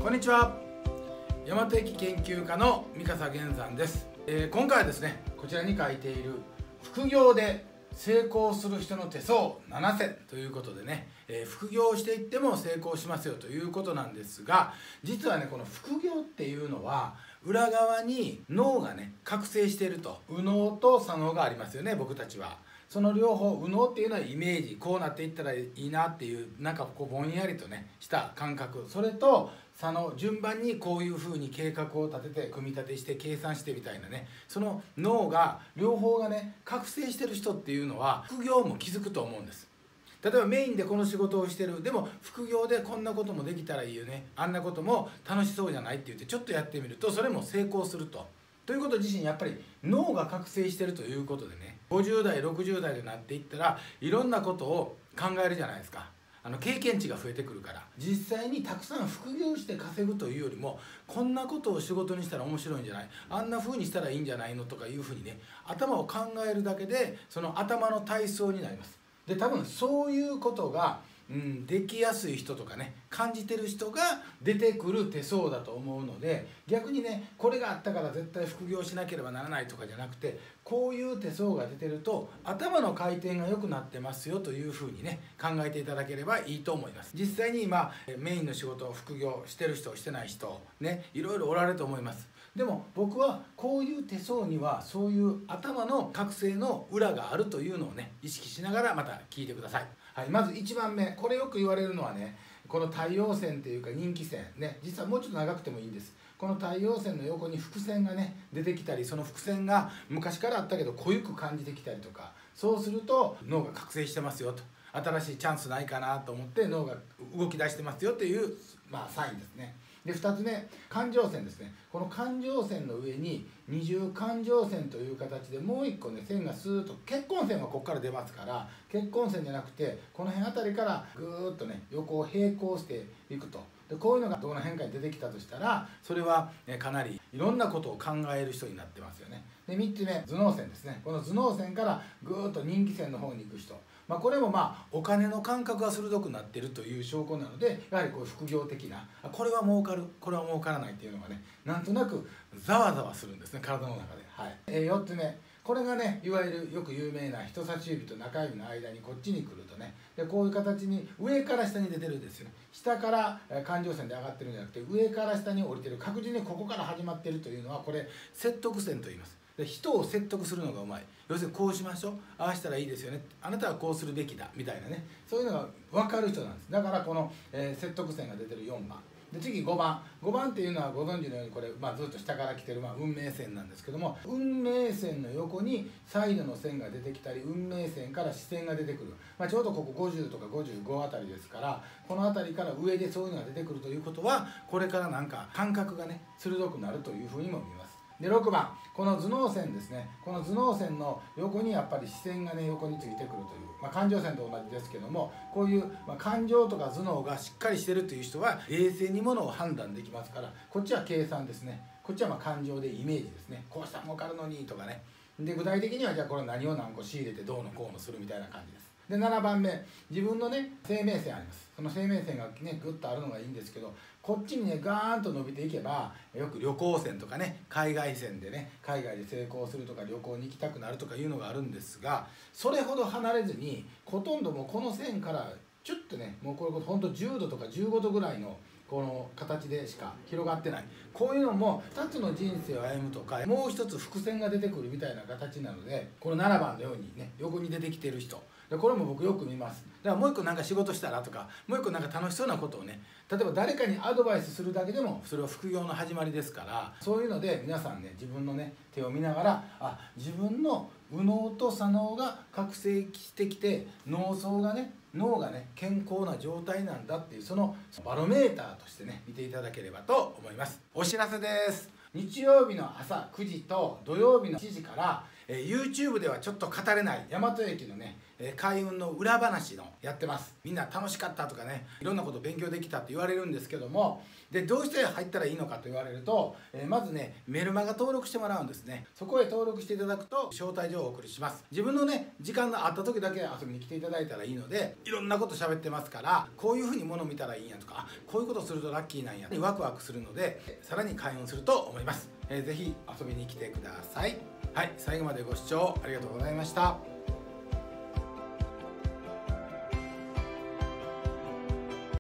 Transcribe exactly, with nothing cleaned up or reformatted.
こんにちは。大和駅研究家の三笠源さんです、えー、今回はですね、こちらに書いている副業で成功する人の手相ななせんということでね、えー、副業をしていっても成功しますよということなんですが、実はね、この副業っていうのは裏側に脳がね覚醒していると。右脳と左脳がありますよね、僕たちは。その両方、右脳っていうのはイメージ、こうなっていったらいいなっていう、なんかこうぼんやりとねした感覚、それと左脳、順番にこういうふうに計画を立てて組み立てして計算してみたいなね、その脳が両方がね覚醒してる人っていうのは副業も気づくと思うんです。例えばメインでこの仕事をしてる、でも副業でこんなこともできたらいいよね、あんなことも楽しそうじゃないって言ってちょっとやってみるとそれも成功すると。ということ自身やっぱり脳が覚醒してるということでね、ごじゅう代ろくじゅう代になっていったらいろんなことを考えるじゃないですか。あの経験値が増えてくるから、実際にたくさん副業して稼ぐというよりも、こんなことを仕事にしたら面白いんじゃない、あんな風にしたらいいんじゃないのとかいうふうにね、頭を考えるだけでその頭の体操になります。で、多分そういうことがうん、できやすい人とかね、感じてる人が出てくる手相だと思うので、逆にね、これがあったから絶対副業しなければならないとかじゃなくて、こういう手相が出てると頭の回転が良くなってますよというふうにね考えていただければいいと思います。実際に今メインの仕事を副業してる人してない人ね、いろいろおられると思います。でも僕はこういう手相にはそういう頭の覚醒の裏があるというのをね意識しながらまた聞いてください。はい、まずいちばんめ、これよく言われるのはね、この太陽線というか人気線ね、実はもうちょっと長くてもいいんです。この太陽線の横に伏線がね出てきたり、その伏線が昔からあったけど濃ゆく感じてきたりとか、そうすると脳が覚醒してますよと、新しいチャンスないかなと思って脳が動き出してますよという、まあ、サインですね。でふたつめ、感情線ですね。この感情線の上に二重感情線という形でもう一個ね線がスーッと、結婚線はここから出ますから、結婚線じゃなくてこの辺あたりからぐーっとね横を並行していくと。でこういうのがどの変化に出てきたとしたら、それはかなりいろんなことを考える人になってますよね。でみっつめ、頭脳線ですね。この頭脳線からぐーっと人気線の方に行く人、まあ、これもまあお金の感覚が鋭くなっているという証拠なので、やはりこういう副業的な、これは儲かる、これは儲からないっていうのがね、なんとなくざわざわするんですね、体の中で。はい、えー、よっつめ、これがねいわゆるよく有名な人差し指と中指の間にこっちに来るとね、でこういう形に上から下に出てるんですよね。下から感情線で上がってるんじゃなくて、上から下に降りてる、確実にここから始まってるというのは、これ説得線と言います。で人を説得するのがうまい。要するにこうしましょう、ああしたらいいですよね、あなたはこうするべきだみたいなね、そういうのが分かる人なんです。だからこの、えー、説得線が出てるよんばんで、次ごばん、ごばんっていうのはご存知のように、これ、まあ、ずっと下から来てる、まあ、運命線なんですけども、運命線の横にサイドの線が出てきたり、運命線から視線が出てくる、まあ、ちょうどここごじゅうとかごじゅうごあたりですから、この辺りから上でそういうのが出てくるということは、これからなんか感覚がね鋭くなるというふうにも見えます。でろくばん、この頭脳線ですね。この頭脳線の横にやっぱり視線がね横についてくるという、まあ、感情線と同じですけども、こういう、まあ、感情とか頭脳がしっかりしてるという人は冷静にものを判断できますから、こっちは計算ですね、こっちはまあ感情でイメージですね。こうしたら儲かるのにとかね。で具体的にはじゃあこれ何を何個仕入れてどうのこうのするみたいな感じです。でななばんめ、自分のね生命線あります。その生命線がねグッとあるのがいいんですけど、こっちにねガーンと伸びていけば、よく旅行線とかね海外線でね海外で成功するとか旅行に行きたくなるとかいうのがあるんですが、それほど離れずに、ほとんどもうこの線からちょっとね、もうこれほんとじゅうどとかじゅうごどぐらいのこの形でしか広がってない。こういうのもふたつの人生を歩むとか、もう一つ伏線が出てくるみたいな形なので、このななばんのようにね横に出てきてる人で、これも僕よく見ます。だからもう一個なんか仕事したらとか、もう一個なんか楽しそうなことをね、例えば誰かにアドバイスするだけでもそれは副業の始まりですから、そういうので皆さんね自分のね手を見ながら、あ、自分の右脳と左脳が覚醒してきて、脳層がね脳がね健康な状態なんだっていう、そのバロメーターとしてね見ていただければと思います。お知らせです。日曜日の朝くじと土曜日のしちじからえー、YouTube ではちょっと語れない大和駅のね、えー、開運の裏話のやってます。みんな楽しかったとかね、いろんなこと勉強できたって言われるんですけども、でどうして入ったらいいのかと言われると、えー、まずねメルマガ登録してもらうんですね。そこへ登録していただくと招待状をお送りします。自分のね時間があった時だけ遊びに来ていただいたらいいので、いろんなこと喋ってますから、こういう風に物見たらいいんやとか、こういうことするとラッキーなんやにワクワクするので、さらに開運すると思います。えー、ぜひ遊びに来てください。はい、最後までご視聴ありがとうございました。